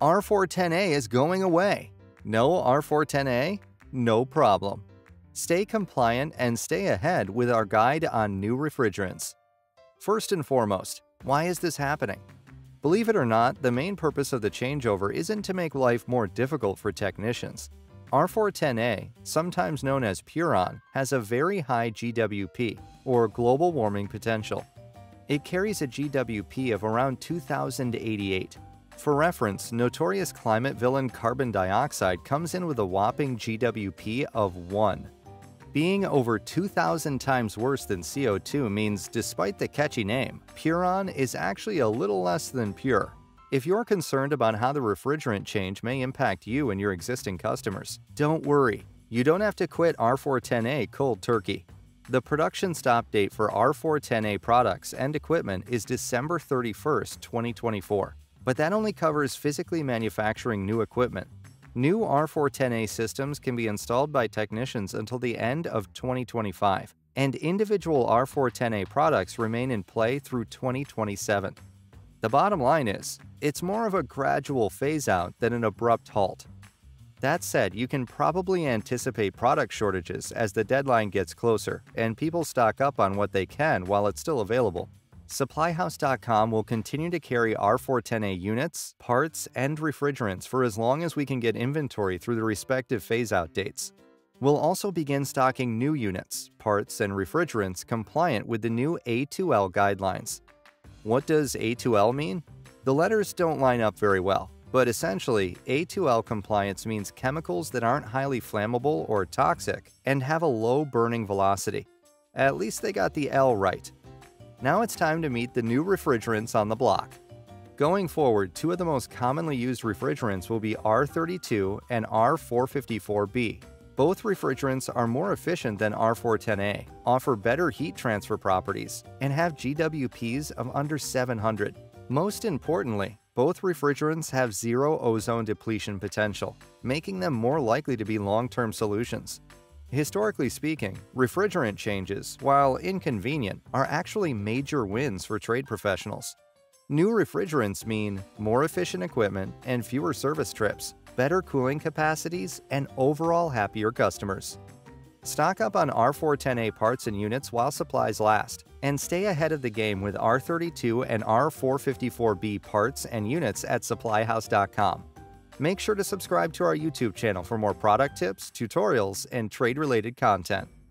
R410A is going away. No R410A? No problem. Stay compliant and stay ahead with our guide on new refrigerants. First and foremost, why is this happening? Believe it or not, the main purpose of the changeover isn't to make life more difficult for technicians. R410A, sometimes known as Puron, has a very high GWP, or global warming potential. It carries a GWP of around 2088. For reference, notorious climate villain carbon dioxide comes in with a whopping GWP of 1. Being over 2,000 times worse than CO2 means, despite the catchy name, Puron is actually a little less than pure. If you're concerned about how the refrigerant change may impact you and your existing customers, don't worry. You don't have to quit R410A cold turkey. The production stop date for R410A products and equipment is December 31, 2024, but that only covers physically manufacturing new equipment. New R410A systems can be installed by technicians until the end of 2025, and individual R410A products remain in play through 2027. The bottom line is, it's more of a gradual phase-out than an abrupt halt. That said, you can probably anticipate product shortages as the deadline gets closer and people stock up on what they can while it's still available. Supplyhouse.com will continue to carry R410A units, parts, and refrigerants for as long as we can get inventory through the respective phase-out dates. We'll also begin stocking new units, parts, and refrigerants compliant with the new A2L guidelines. What does A2L mean? The letters don't line up very well, but essentially, A2L compliance means chemicals that aren't highly flammable or toxic and have a low burning velocity. At least they got the L right. Now it's time to meet the new refrigerants on the block. Going forward, two of the most commonly used refrigerants will be R32 and R454B. Both refrigerants are more efficient than R410A, offer better heat transfer properties, and have GWPs of under 700. Most importantly, both refrigerants have zero ozone depletion potential, making them more likely to be long-term solutions. Historically speaking, refrigerant changes, while inconvenient, are actually major wins for trade professionals. New refrigerants mean more efficient equipment and fewer service trips, better cooling capacities, and overall happier customers. Stock up on R410A parts and units while supplies last, and stay ahead of the game with R32 and R454B parts and units at Supplyhouse.com. Make sure to subscribe to our YouTube channel for more product tips, tutorials, and trade-related content.